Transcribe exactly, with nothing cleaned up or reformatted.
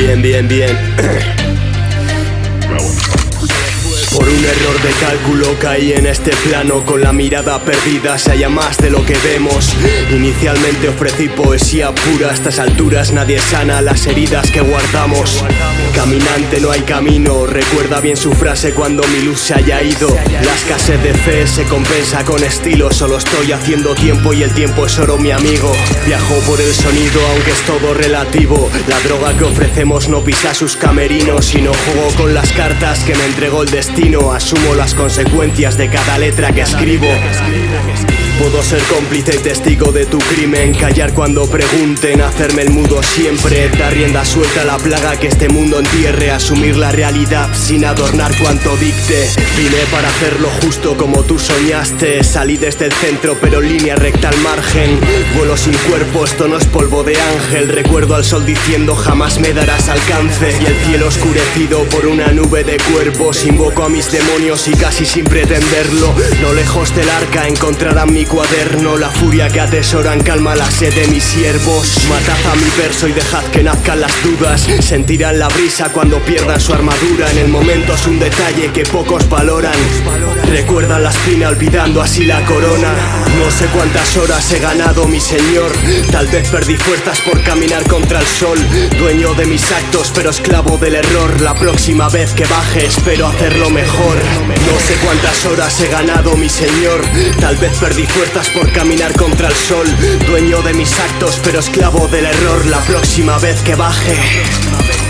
Bien, bien, bien. Por un error de cálculo caí en este plano con la mirada perdida, se halla más de lo que vemos. Inicialmente ofrecí poesía pura, a estas alturas nadie sana las heridas que guardamos. Caminante no hay camino, recuerda bien su frase cuando mi luz se haya ido. La escasez de fe se compensa con estilo, solo estoy haciendo tiempo y el tiempo es oro mi amigo. Viajo por el sonido aunque es todo relativo, la droga que ofrecemos no pisa sus camerinos y no juego con las cartas que me entregó el destino. Asumo las consecuencias de cada letra que escribo. Puedo ser cómplice y testigo de tu crimen, callar cuando pregunten, hacerme el mudo siempre, dar rienda suelta a la plaga que este mundo entierre, asumir la realidad sin adornar cuanto dicte. Vine para hacer lo justo como tú soñaste, salí desde el centro pero línea recta al margen. Vuelo sin cuerpo, esto no es polvo de ángel, recuerdo al sol diciendo jamás me darás alcance. Y el cielo oscurecido por una nube de cuerpos, invoco a mis demonios y casi sin pretenderlo. No lejos del arca encontrarán mi cuaderno, la furia que atesoran calma la sed de mis siervos. Matad a mi verso y dejad que nazcan las dudas, sentirán la brisa cuando pierdan su armadura. En el momento es un detalle que pocos valoran, recuerdan la espina olvidando así la corona. No sé cuántas horas he ganado mi señor, tal vez perdí fuerzas por caminar contra el sol. Dueño de mis actos pero esclavo del error, la próxima vez que baje espero hacerlo mejor. No sé cuántas horas he ganado mi señor, tal vez perdí fuerzas por caminar contra el sol. Dueño de mis actos pero esclavo del error, la próxima vez que baje